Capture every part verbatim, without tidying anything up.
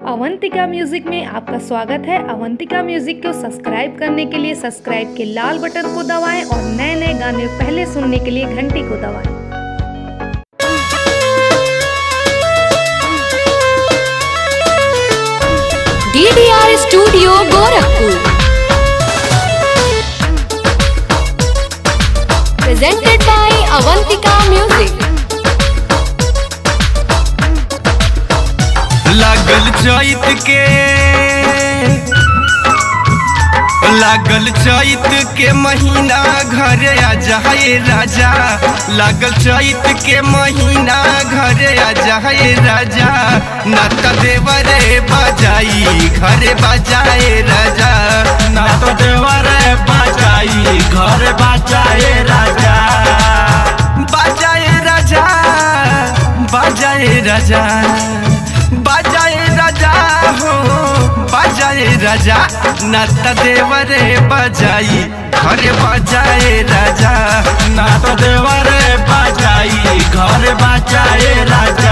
Avantika music में आपका स्वागत है। अवंतिका म्यूजिक को सब्सक्राइब करने के लिए सब्सक्राइब के लाल बटन को दबाएं और नए नए गाने पहले सुनने के लिए घंटी को दबाएं। D D R studio Gorakhpur presented by Avantika music. लागल चैत के लागल चैत के महीना घरे आ जाए राजा, लागल चैत के महीना घरे आ जाए राजा, ना तो देवरे बजाई घरे बजाए राजा, ना तो देवरे बजाई घर बजाए राजा, बजाए राजा बजाए राजा बजाए राजा हो बजाए राजा, ना तो देवरे बजाई घर बजाए राजा, ना तो देवरे बजाई घर बजाए राजा।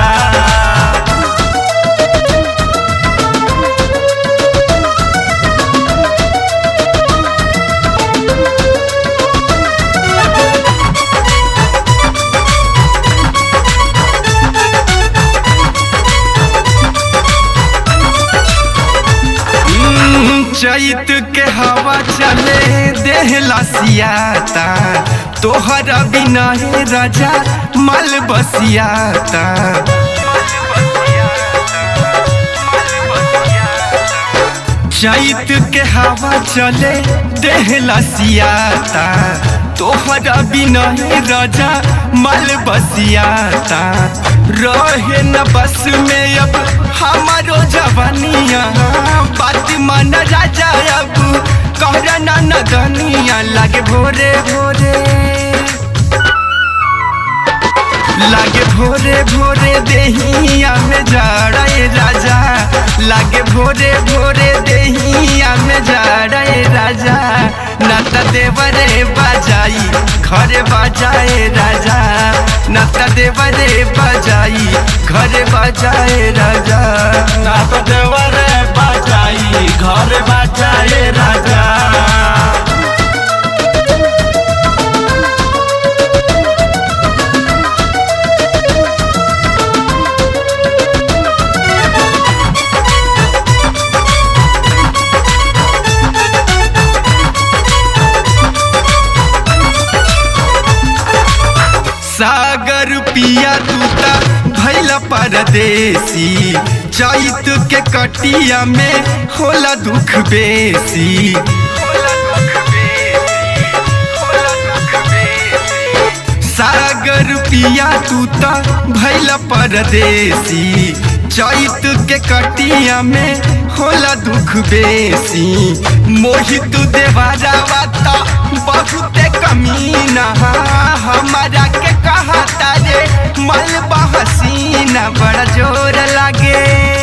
चैत के हवा चले देहला सियाता, तोहरा बिना है राजा मल बसियाता, चैत के हवा चले देहला सियाता, तोहरा बिना है राजा मल बसियाता, रहे न बस में अब हमारो जवानिया, बात मन राजा अब कहरा ना नदनिया, लागे भोरे भोरे लागे भोरे भोरे देहिया में जड़े राजा, लागे भोरे भोरे देहिया में जड़े राजा, ना तो देवरे बजाई घरे बजाए राजा, ना तो देवरे बजाई घरे बजाए राजा, ना तो देवरे बजाई घर बजाए राजा। सागर पिया तूता भैला परदेसी, चैत के कटिया में होला दुख बेसी, सागर पिया तूता भैला परदेसी, चैत के कटिया में होला दुख बेसी, मोहित देवारा बाता बहुत कमीना, हमारा के कहता रे मल बहसीना, बड़ा जोर लागे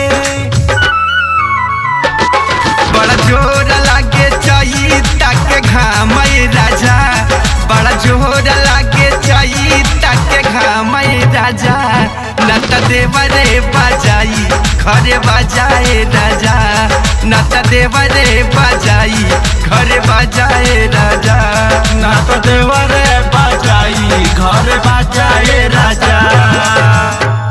बड़ा जोर लागे चैत के घाम राजा, बड़ा जोर लागे चैत के घाम राजा, ना तो देवरे बजाई घरे बजाए राजा, ना तो देवरे बजाई घरे बजाए राजा, ना तो देवरे बजाई घर बजाए राजा।